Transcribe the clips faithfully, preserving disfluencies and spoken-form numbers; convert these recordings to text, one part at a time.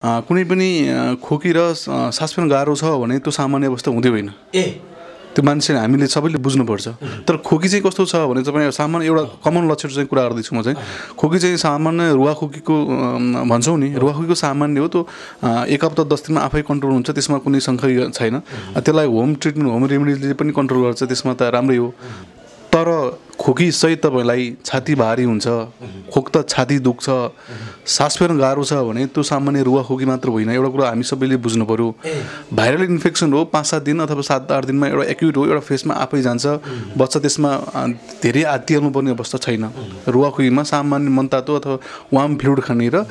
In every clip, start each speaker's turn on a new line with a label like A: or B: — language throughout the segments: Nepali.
A: कुनै पनि खोकी र सास फेर्न गाह्रो छ भने त्यो सामान्य अवस्था हुँदै होइन।
B: ए
A: त्यो मान्छे हामीले सबैले बुझ्नुपर्छ। तर खोकी चाहिँ कस्तो छ भने तपाईँ सामान्य एउटा कमन लक्षण चाहिँ कुरा गर्दैछु म चाहिँ खोकी चाहिँ सामान्य रुवाखोकीको भन्छौँ नि रुवाखोकीको सामान्य हो। त्यो एक हप्ता दस दिनमा आफै कन्ट्रोल हुन्छ, त्यसमा कुनै शङ्का छैन। त्यसलाई होम ट्रिटमेन्ट होम रेमेडीले पनि कन्ट्रोल गर्छ, त्यसमा त राम्रै हो। तर खोकी सहित तपाईँलाई छाती भारी हुन्छ, खोक्दा छाती दुख्छ, सास फेर्न गाह्रो छ भने त्यो सामान्य रुवाखोकी मात्र होइन। एउटा कुरा हामी सबैले बुझ्नु पऱ्यो, भाइरल इन्फेक्सन हो। पाँच सात दिन अथवा सात आठ दिनमा एउटा एक्युट हो, एउटा फेसमा आफै जान्छ, बच्चा त्यसमा धेरै आत्तिहाल्नु पर्ने अवस्था छैन। रुवाखोकीमा सामान्य मनतातो अथवा वार्म फ्लुइड खाने र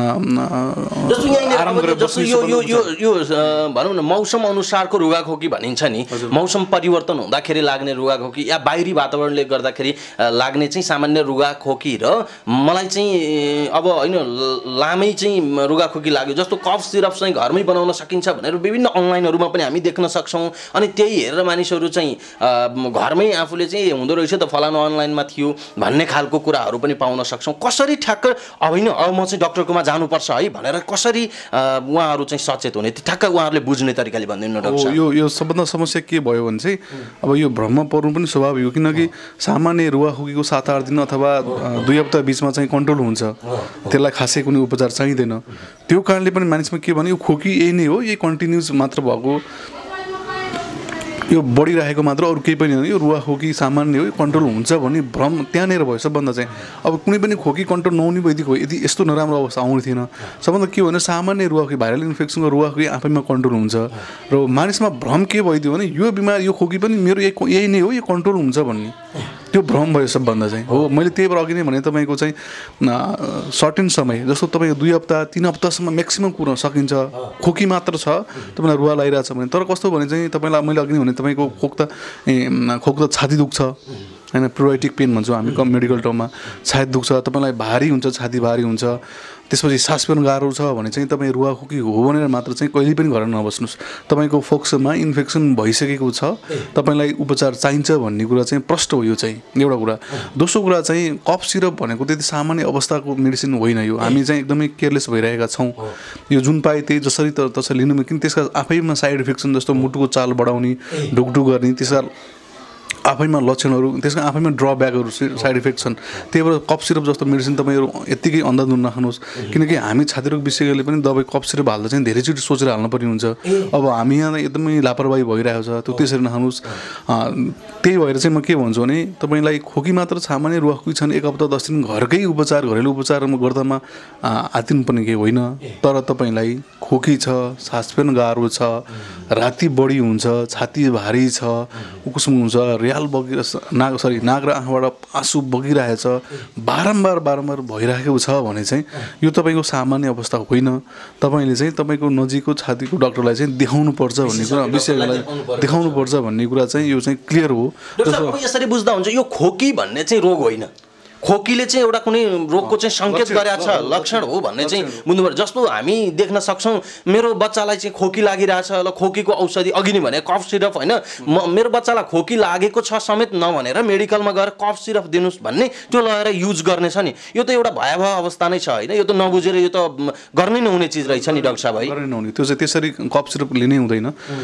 B: आराम गरेर जस्तो यो यो यो यो भनौँ न मौसम अनुसारको रुगाखोकी भनिन्छ नि, मौसम परिवर्तन हुँदाखेरि लाग्ने रुगाखोकी या बाहिरी वातावरणले गर्दा लाग्ने चाहिँ सामान्य रुगाखोकी र मलाई चाहिँ अब होइन लामै चाहिँ रुगाखोकी लाग्यो जस्तो कफ सिरप चाहिँ घरमै बनाउन सकिन्छ भनेर विभिन्न अनलाइनहरूमा पनि हामी देख्न सक्छौँ। अनि त्यही हेरेर मानिसहरू चाहिँ घरमै आफूले चाहिँ हुँदो रहेछ त फलानु अनलाइनमा थियो भन्ने खालको कुराहरू पनि पाउन सक्छौँ। कसरी ठ्याक्क अब होइन अब म चाहिँ डक्टरकोमा जानुपर्छ है भनेर कसरी उहाँहरू चाहिँ सचेत हुने, ठ्याक्क उहाँहरूले बुझ्ने तरिकाले भनिदिनु डाक्टर।
A: यो यो सबभन्दा समस्या के भयो भने चाहिँ अब यो भ्रममा पर्नु पनि स्वाभाविक हो, किनकि सामान्य रुवाखोकीको सात आठ दिन अथवा दुई हप्ता बिचमा चाहिँ कन्ट्रोल हुन्छ, त्यसलाई खासै कुनै उपचार चाहिँदैन। त्यो कारणले पनि मानिसमा के भने यो खोकी यही नै हो, यही कन्टिन्युस मात्र भएको, यो बढिरहेको मात्र, अरू केही पनि होइन। यो रुवाखोकी सामान्य हो, यो कन्ट्रोल हुन्छ भन्ने भ्रम त्यहाँनिर भयो सबभन्दा चाहिँ। अब कुनै पनि खोकी कन्ट्रोल नहुने भइदिएको यदि यस्तो नराम्रो अवस्था आउने थिएन। सबभन्दा के हो भने सामान्य रुवाखोकी भाइरल इन्फेक्सनको रुवाखोकी आफैमा कन्ट्रोल हुन्छ र मानिसमा भ्रम के भइदियो भने यो बिमार यो खोकी पनि मेरो यही नै हो, यो कन्ट्रोल हुन्छ भन्ने त्यो भ्रम भयो सबभन्दा चाहिँ हो। मैले त्यही भएर अघि नै भने तपाईँको चाहिँ सर्टेन समय जस्तो तपाईँको दुई हप्ता तिन हप्तासम्म म्याक्सिमम् कुर्न सकिन्छ। खोकी मात्र छ, तपाईँलाई रुवा लागिरहेछ भने, तर कस्तो भने चाहिँ तपाईँलाई मैले अघि नै भने तपाईँको खोक्दा खोक्दा छाती दुख्छ होइन, प्रोबायोटिक पेन भन्छौँ हामी कम मेडिकल टर्ममा, छाती दुख्छ, तपाईँलाई भारी हुन्छ, छाती भारी हुन्छ, त्यसपछि सास फेर्न गाह्रो छ भने चाहिँ तपाईँ रुवाखोकी हो भनेर मात्र चाहिँ कहिले पनि घर नबस्नुहोस्। तपाईँको फोक्सोमा इन्फेक्सन भइसकेको छ, तपाईँलाई उपचार चाहिन्छ भन्ने कुरा चाहिँ प्रष्ट हो। यो चाहिँ एउटा कुरा। दोस्रो कुरा चाहिँ कफ सिरप भनेको त्यति सामान्य अवस्थाको मेडिसिन होइन। यो हामी चाहिँ एकदमै केयरलेस भइरहेका छौँ। यो जुन पाए त्यही जसरी त तसरी लिनु, किन त्यसका आफैमा साइड इफेक्ट छन्, जस्तो मुटुको चाल बढाउने, ढुकढुक गर्ने, त्यसका आफैमा लक्षणहरू, त्यसका आफैमा ड्रब्याकहरू साइड इफेक्ट छन्। त्यही भएर कफ सिरप जस्तो मेडिसिन तपाईँहरू यत्तिकै अन्धाधुन नखानुहोस्, किनकि हामी छातीरोग विशेषज्ञले पनि दबाई कफ सिरप हाल्दा चाहिँ धेरैचोटि सोचेर हाल्नुपर्ने हुन्छ। अब हामी यहाँ एकदमै लापरवाही भइरहेको छ, त्यो त्यसरी नखानुहोस्। त्यही भएर चाहिँ म के भन्छु भने तपाईँलाई खोकी मात्र सामान्य रुवाखोकी छन्, एक हप्ता दस दिन घरकै उपचार घरेलु उपचार गर्दामा आत्तिनु पर्ने केही होइन। तर तपाईँलाई खोकी छ, सास फेर्न गाह्रो छ, राति बढी हुन्छ, छाती भारी छ, उकुसुम हुन्छ, रियाल बगिर नाग सरी नाक र आँखाबाट आँसु बगिरहेछ, बारम्बार बारम्बार भइरहेको छ भने चाहिँ यो तपाईँको सामान्य अवस्था होइन। तपाईँले चाहिँ तपाईँको नजिकको छातीको डक्टरलाई चाहिँ देखाउनुपर्छ भन्ने कुरा, विशेषज्ञलाई देखाउनुपर्छ भन्ने कुरा चाहिँ यो चाहिँ क्लियर हो।
B: यसरी बुझ्दा हुन्छ यो खोकी भन्ने चाहिँ रोग होइन, खोकीले चाहिँ एउटा कुनै रोगको चाहिँ सङ्केत गरेको छ, लक्षण हो भन्ने चाहिँ बुझ्नुपर्छ। जस्तो हामी देख्न सक्छौँ मेरो बच्चालाई चाहिँ खोकी लागिरहेछ, ल खोकीको औषधि अघि नै भने कफ सिरप होइन, म मेरो बच्चालाई खोकी लागेको छ समेत नभनेर मेडिकलमा गएर कफ सिरप दिनुहोस् भन्ने त्यो लगाएर युज गर्ने छ नि, यो त एउटा भयावह अवस्था नै छ होइन। यो त नबुझेर यो त गर्नै नहुने चिज रहेछ नि डाक्टर साहब है।
A: गर्नै नहुने, त्यो चाहिँ त्यसरी कफ सिरप लिनै हुँदैन।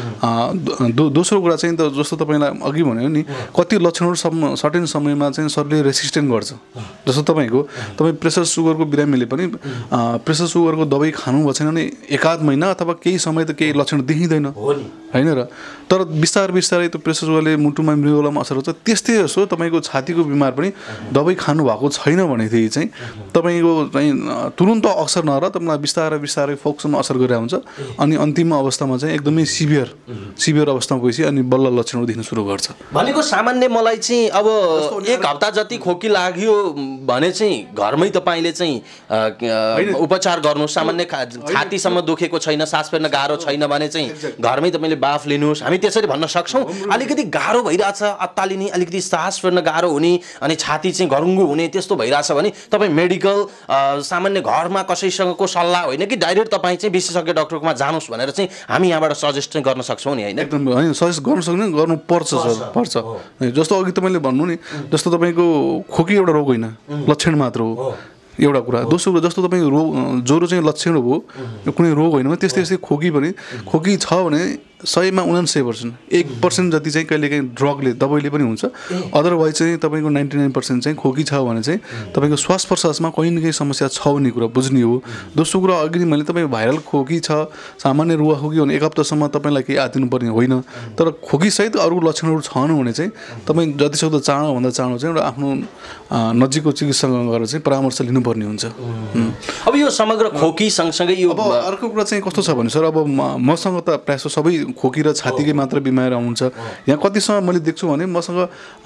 A: दोस्रो कुरा चाहिँ त जस्तो तपाईँलाई अघि भन्यो नि, कति लक्षणहरू सम सर्टेन समयमा चाहिँ शरीरले रेसिस्टेन्ट गर्छ। जस्तो तपाईँको तपाईँ प्रेसर सुगरको बिरामीले पनि प्रेसर सुगरको दबाई खानु भएको छैन भने एकाध महिना अथवा केही समय त केही लक्षण देखिँदैन होइन र। तर बिस्तारै बिस्तारै त्यो प्रेसर सुगरले मुटुमा मृगौलामा असर हुन्छ। त्यस्तै जस्तो तपाईँको छातीको बिमार पनि दबाई खानु भएको छैन भनेदेखि चाहिँ तपाईँको चाहिँ तुरुन्त असर नर तपाईँलाई बिस्तारै बिस्तारै फोक्समा असर गरेर हुन्छ, अनि अन्तिम अवस्थामा चाहिँ एकदमै सिभियर सिभियर अवस्थामा गएपछि अनि बल्ल लक्षणहरू देख्न सुरु गर्छ।
B: भनेको सामान्य मलाई चाहिँ अब एक हप्ता जति खोकी लाग्यो भने चाहिँ घरमै तपाईँले चाहिँ उपचार गर्नु, सामान्य छातीसम्म दुखेको छैन, सास फेर्न गाह्रो छैन भने चाहिँ घरमै तपाईँले बाफ लिनुहोस्, हामी त्यसरी भन्न सक्छौँ। अलिकति गाह्रो भइरहेछ, अत्तालिने, अलिकति सास फेर्न गाह्रो हुने अनि छाती चाहिँ घरुङ्गु हुने त्यस्तो भइरहेछ भने तपाईँ मेडिकल सामान्य घरमा कसैसँगको सल्लाह होइन कि डाइरेक्ट तपाईँ चाहिँ विशेषज्ञ डक्टरकोमा जानुहोस् भनेर चाहिँ हामी यहाँबाट सजेस्ट चाहिँ गर्न सक्छौँ नि होइन।
A: एकदम होइन, सजेस्ट गर्न सक्ने गर्नुपर्छ सर, पर्छ। जस्तो अघि तपाईँले भन्नु नि, जस्तो तपाईँको खोकी एउटा रोग होइन, लक्षण मात्र हो। एउटा कुरा। दोस्रो कुरा जस्तो तपाईँको रोग ज्वरो चाहिँ लक्षण हो, कुनै रोग होइन भने त्यस्तै त्यस्तै खोकी पनि खोकी छ भने सयमा उनान्सय पर्सेन्ट एक पर्सेन्ट जति चाहिँ कहिलेकाहीँ ड्रगले दबाईले पनि हुन्छ। अदरवाइज चाहिँ तपाईँको नाइन्टी नाइन पर्सेन्ट चाहिँ खोकी छ भने चाहिँ तपाईँको श्वास प्रश्वासमा कहीँ न कहीँ समस्या छ भन्ने कुरा बुझ्ने हो। दोस्रो कुरा अघि मैले तपाईँ भाइरल खोकी छ, सामान्य रुवा खोकी भने एक हप्तासम्म तपाईँलाई केही आदिनुपर्ने होइन, तर खोकीसहित अरू लक्षणहरू छन् भने चाहिँ तपाईँ जतिसक्दो चाँडोभन्दा चाँडो चाहिँ एउटा आफ्नो नजिकको चिकित्सकसँग गएर चाहिँ परामर्श लिनुपर्ने हुन्छ।
B: अब यो समग्र खोकी सँगसँगै यो
A: अब अर्को कुरा चाहिँ कस्तो छ भने सर, अब मसँग त प्रायः सबै खोकी र छातीकै मात्र बिमार आउँछ। यहाँ कतिसम्म मैले देख्छु भने मसँग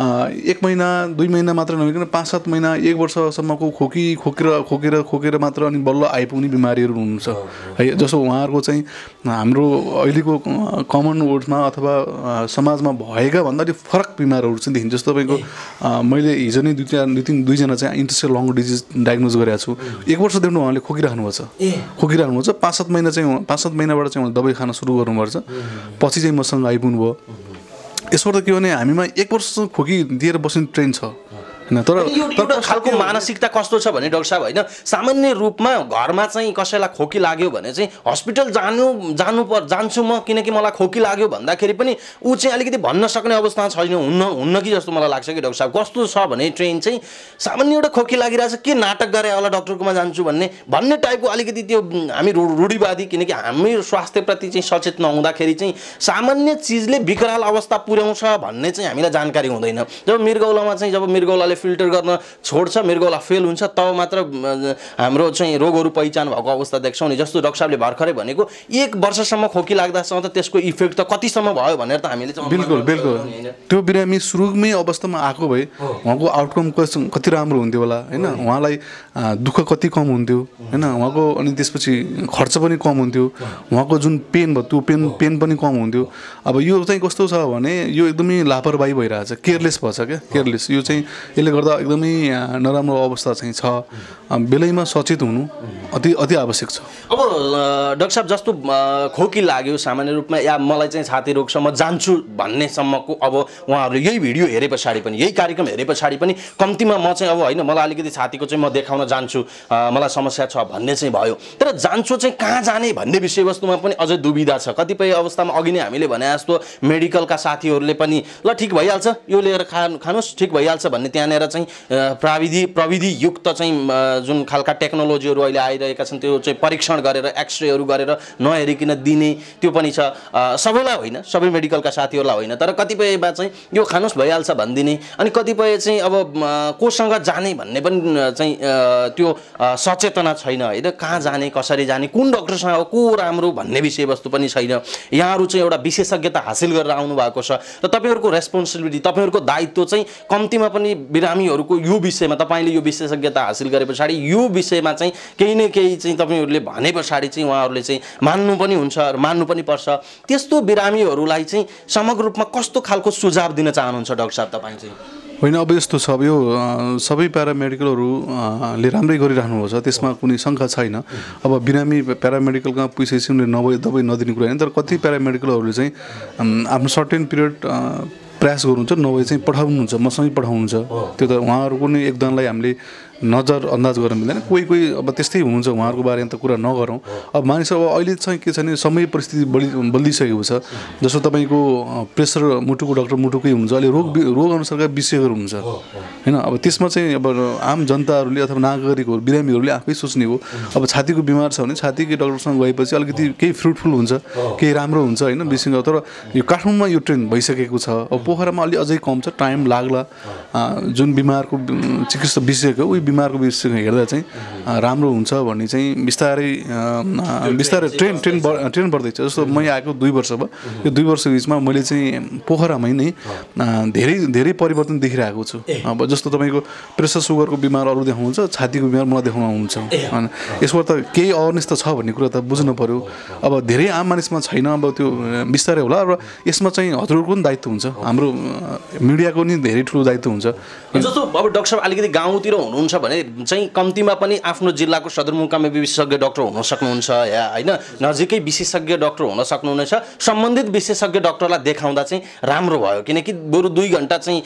A: एक महिना दुई महिना मात्र नभइकन पाँच सात महिना एक वर्षसम्मको खोकी खोकेर खोकेर खोकेर मात्र अनि बल्ल आइपुग्ने बिमारीहरू हुनुहुन्छ है। जस्तो उहाँहरूको चाहिँ हाम्रो अहिलेको कमन वर्डमा अथवा समाजमा भएका भन्दा अलिक फरक बिमारहरू चाहिँ देखिन्छ। जस्तो तपाईँको मैले हिजो नै दुई दुई तिन दुईजना चाहिँ इन्टरस्टेल लङ डिजिज डायग्नोज गरेको छु। एक वर्षदेखि उहाँले खोकिराख्नु भएको छ खोकिराख्नु भएको छ पाँच सात महिना चाहिँ पाँच सात महिनाबाट चाहिँ उहाँले दबाई खान सुरु गर्नुपर्छ, पछि चाहिँ मसँग आइपुग्नु भयो। यसबाट के भने हामीमा एक वर्षसम्म खोकी दिएर बस्ने ट्रेन छ होइन। तर
B: एउटा खालको मानसिकता कस्तो छ भने डाक्टर साहब होइन, सामान्य रूपमा घरमा चाहिँ कसैलाई खोकी लाग्यो भने चाहिँ हस्पिटल जानु जानु पर् जान्छु म किनकि मलाई खोकी लाग्यो भन्दाखेरि पनि ऊ चाहिँ अलिकति भन्न सक्ने अवस्था छैन, हुन्न हुन्न कि जस्तो मलाई लाग्छ कि डाक्टर साहब। कस्तो छ भने ट्रेन चाहिँ सामान्य एउटा खोकी लागिरहेछ, के नाटक गरे होला डक्टरकोमा जान्छु भन्ने भन्ने टाइपको अलिकति त्यो हामी रूढिवादी, किनकि हामी स्वास्थ्यप्रति चाहिँ सचेत नहुँदाखेरि चाहिँ सामान्य चिजले विकराल अवस्था पुर्याउँछ भन्ने चाहिँ हामीलाई जानकारी हुँदैन। जब मृगौलामा चाहिँ जब मृगौलाले फिल्टर गर्न छोड्छ, मृगौला फेल हुन्छ, तब मात्र हाम्रो चाहिँ रोगहरू पहिचान भएको अवस्था देख्छौँ नि। जस्तो डाक्टर साहबले भर्खरै भनेको एक वर्षसम्म खोकी लाग्दासम्म त त्यसको इफेक्ट त कतिसम्म भयो भनेर त हामीले चाहिँ
A: बिल्कुल बिल्कुल त्यो बिरामी सुरुमै अवस्थामा आएको भए उहाँको आउटकम कति राम्रो हुन्थ्यो होला होइन, उहाँलाई दुःख कति कम हुन्थ्यो होइन, उहाँको अनि त्यसपछि खर्च पनि कम हुन्थ्यो, उहाँको जुन पेन भयो त्यो पेन पेन पनि कम हुन्थ्यो। अब यो चाहिँ कस्तो छ भने यो एकदमै लापरवाही भइरहेछ, केयरलेस भएछ क्या, केयरलेस। यो चाहिँ यसले गर्दा एकदमै नराम्रो अवस्था चाहिँ छ। बेलैमा सचेत हुनु अति अति आवश्यक छ।
B: अब डाक्टर साहब जस्तो खोकी लाग्यो सामान्य रूपमा या मलाई चाहिँ छाती रोग छ म जान्छु भन्नेसम्मको अब उहाँहरूले यही भिडियो हेरे पछाडि पनि यही कार्यक्रम हेरे पछाडि पनि कम्तीमा म चाहिँ अब होइन मलाई अलिकति छातीको चाहिँ म देखाउन जान्छु, मलाई समस्या छ भन्ने चाहिँ भयो, तर जान्छु चाहिँ कहाँ जाने भन्ने विषयवस्तुमा पनि अझै दुविधा छ। कतिपय अवस्थामा अघि नै हामीले भने जस्तो मेडिकलका साथीहरूले पनि ल ठिक भइहाल्छ यो लिएर खा खानुहोस् ठिक भइहाल्छ भन्ने त्यहाँनिर चाहिँ प्राविधि प्रविधि युक्त चाहिँ जुन खालका टेक्नोलोजीहरू अहिले आइरहेका छन् त्यो चाहिँ परीक्षण गरेर एक्सरेहरू गरेर नहेरिकन दिने त्यो पनि छ। सबैलाई होइन, सबै मेडिकलका साथीहरूलाई होइन, तर कतिपयमा चाहिँ यो खानुहोस् भइहाल्छ भनिदिने, अनि कतिपय चाहिँ अब कोसँग जाने भन्ने पनि चाहिँ त्यो सचेतना छैन होइन, कहाँ जाने कसरी जाने कुन डक्टरसँग को राम्रो भन्ने विषयवस्तु पनि छैन। यहाँहरू चाहिँ एउटा विशेषज्ञता हासिल गरेर आउनु भएको छ र तपाईँहरूको रेस्पोन्सिबिलिटी तपाईँहरूको दायित्व चाहिँ कम्तीमा पनि बिरामीहरूको यो विषयमा तपाईँले यो विशेषज्ञता हासिल गरे पछाडि यो विषयमा चाहिँ केही न केही चाहिँ तपाईँहरूले भने पछाडि चाहिँ उहाँहरूले चाहिँ मान्नु पनि हुन्छ र मान्नु पनि पर्छ। त्यस्तो बिरामीहरूलाई चाहिँ समग्र रूपमा कस्तो खालको सुझाव दिन चाहनुहुन्छ डाक्टर साहब तपाईँ चाहिँ?
A: होइन अब यस्तो छ, अब यो सबै प्यारामेडिकलहरूले राम्रै गरिराख्नु भएको छ, त्यसमा कुनै शङ्का छैन। अब बिरामी प्यारामेडिकलमा पुगिसकेपछि उनीहरूले नभए दबाई नदिने कुरा होइन, तर कति प्यारामेडिकलहरूले चाहिँ आफ्नो सर्टेन पिरियड प्रयास गर्नुहुन्छ, नभए चाहिँ पठाउनुहुन्छ, मसँगै पठाउनुहुन्छ। त्यो त उहाँहरूको नै एकजनालाई हामीले नजर अन्दाज गर्न मिल्दैन, कोही कोही अब त्यस्तै हुनुहुन्छ, उहाँहरूको बारेमा त कुरा नगरौँ। अब मानिस अब अहिले चाहिँ के छ भने समय परिस्थिति बढी बदलिसकेको छ। जस्तो तपाईँको प्रेसर मुटुको डक्टर मुटुकै हुन्छ, अहिले रोग रोग अनुसारका विषयहरू हुन्छ होइन। अब त्यसमा चाहिँ अब आम जनताहरूले अथवा नागरिकहरू बिरामीहरूले आफै सोच्ने हो। अब छातीको बिमार छ भने छातीकै डक्टरसँग गएपछि अलिकति केही फ्रुटफुल हुन्छ, केही राम्रो हुन्छ होइन विषय। तर यो काठमाडौँमा यो ट्रेन्ड भइसकेको छ, अब पोखरामा अलि अझै कम छ, टाइम लाग्ला। जुन बिमारको चिकित्सा विषयको उही बिमारको विषय हेर्दा चाहिँ राम्रो हुन्छ भन्ने चाहिँ बिस्तारै बिस्तारै ट्रेन ट्रेन ट्रेन बढ्दैछ। जस्तो म आएको दुई वर्ष भयो, यो दुई वर्ष बिचमा मैले चाहिँ पोखरामै नै धेरै धेरै परिवर्तन देखिरहेको छु। अब जस्तो तपाईँको प्रेसर सुगरको बिमार अरू देखाउनुहुन्छ, छातीको बिमार मलाई देखाउन आउनुहुन्छ होइन। यसबाट त केही अवेरनेस त छ भन्ने कुरा त बुझ्नु पऱ्यो। अब धेरै आम मानिसमा छैन, अब त्यो बिस्तारै होला। र यसमा चाहिँ हजुरहरूको पनि दायित्व हुन्छ, हाम्रो मिडियाको नि धेरै ठुलो दायित्व हुन्छ।
B: जस्तो अब डाक्टर साहब अलिकति गाउँतिर हुनुहुन्छ भने चाहिँ कम्तीमा पनि आफ्नो जिल्लाको सदरमुकाममा विशेषज्ञ डाक्टर हुन सक्नुहुन्छ या होइन नजिकै विशेषज्ञ डाक्टर हुन सक्नुहुनेछ सम्बन्धित विशेषज्ञ डाक्टरलाई देखाउँदा चाहिँ राम्रो भयो किनकि बरु दुई घन्टा चाहिँ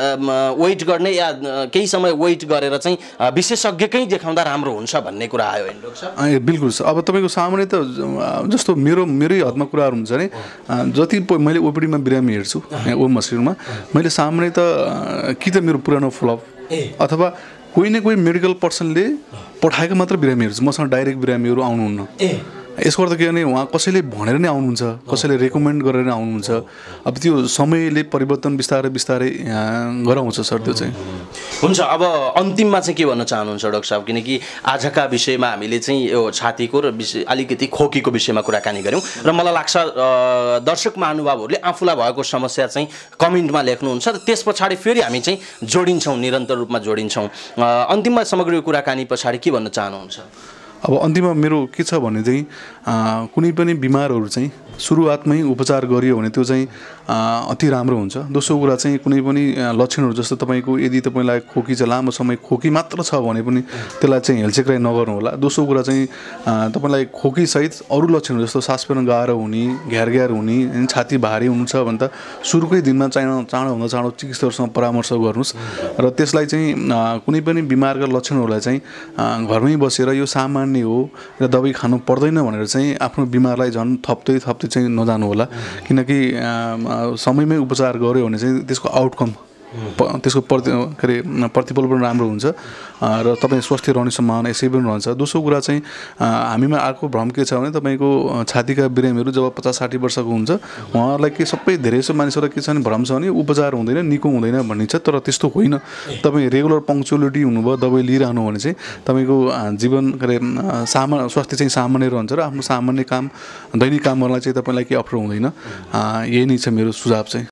B: वेट गर्ने या केही समय वेट गरेर चाहिँ विशेषज्ञकै देखाउँदा राम्रो हुन्छ भन्ने कुरा आयो होइन डाक्टर साहब
A: बिल्कुल अब तपाईँको सामान्य त जस्तो मेरो मेरै हदमा कुराहरू हुन्छ भने जति मैले ओपिडीमा बिरामी हेर्छु यहाँ ओम हस्पिटलमा मैले सामान्य त कि त मेरो पुरानो फ्लप अथवा कोही न कोही मेडिकल पर्सनले पठाएको मात्र बिरामीहरू छ मसँग डाइरेक्ट बिरामीहरू आउनुहुन्न यसको अर्थ के भने उहाँ कसैले भनेर नै आउनुहुन्छ कसैले रेकमेन्ड गरेर नै आउनुहुन्छ अब त्यो समयले परिवर्तन बिस्तारै बिस्तारै गराउँछ सर त्यो चाहिँ
B: हुन्छ अब अन्तिममा चाहिँ के भन्न चाहनुहुन्छ डाक्टर साहब किनकि आजका विषयमा हामीले चाहिँ यो छातीको र विषय अलिकति खोकीको विषयमा कुराकानी गऱ्यौँ र मलाई लाग्छ दर्शक महानुभावहरूले आफूलाई भएको समस्या चाहिँ कमेन्टमा लेख्नुहुन्छ र त्यस पछाडि फेरि हामी चाहिँ जोडिन्छौँ निरन्तर रूपमा जोडिन्छौँ अन्तिममा समग्र कुराकानी पछाडि के भन्न चाहनुहुन्छ
A: अब अन्तिममा मेरो के छ भने चाहिँ कुनै पनि बिमारहरू चाहिँ सुरुवातमै उपचार गरियो भने त्यो चाहिँ अति राम्रो हुन्छ दोस्रो कुरा चाहिँ कुनै पनि लक्षणहरू जस्तो तपाईँको यदि तपाईँलाई खोकी चाहिँ लामो समय खोकी मात्र छ भने पनि त्यसलाई चाहिँ हेलचेक्राइ नगर्नु होला दोस्रो कुरा चाहिँ तपाईँलाई खोकीसहित अरू लक्षणहरू जस्तो सास फेर्न गाह्रो हुने घ्यार घ्यार हुने छाती भारी हुनुहुन्छ भने त सुरुकै दिनमा चाहिँ चाँडोभन्दा चाँडो चिकित्सकसँग परामर्श गर्नुहोस् र त्यसलाई चाहिँ कुनै पनि बिमारका लक्षणहरूलाई चाहिँ घरमै बसेर यो सामान्य हो र दबाई खानु पर्दैन भनेर चाहिँ आफ्नो बिमारलाई झन् थप्दै थप्दै चाहिँ नजानु होला किनकि समयमै उपचार गर्यो भने चाहिँ त्यसको आउटकम त्यसको प्रति के अरे प्रतिफल पनि राम्रो हुन्छ र तपाईँ स्वस्थ रहने सम्भावना यसै पनि रहन्छ दोस्रो कुरा चाहिँ हामीमा अर्को भ्रम के छ भने तपाईँको छातीका बिरामीहरू जब पचास साठी वर्षको हुन्छ उहाँहरूलाई के सबै धेरै जसो मानिसहरूलाई के छ भने भ्रम छ भने उपचार हुँदैन निको हुँदैन भन्ने छ तर त्यस्तो होइन तपाईँ रेगुलर पङ्क्चुअलिटी हुनुभयो दबाई लिइरहनु भने चाहिँ तपाईँको जीवन के अरे सामा स्वास्थ्य चाहिँ सामान्य रहन्छ र आफ्नो सामान्य काम दैनिक कामहरूलाई चाहिँ तपाईँलाई केही अप्ठ्यारो हुँदैन यही नै छ मेरो सुझाव चाहिँ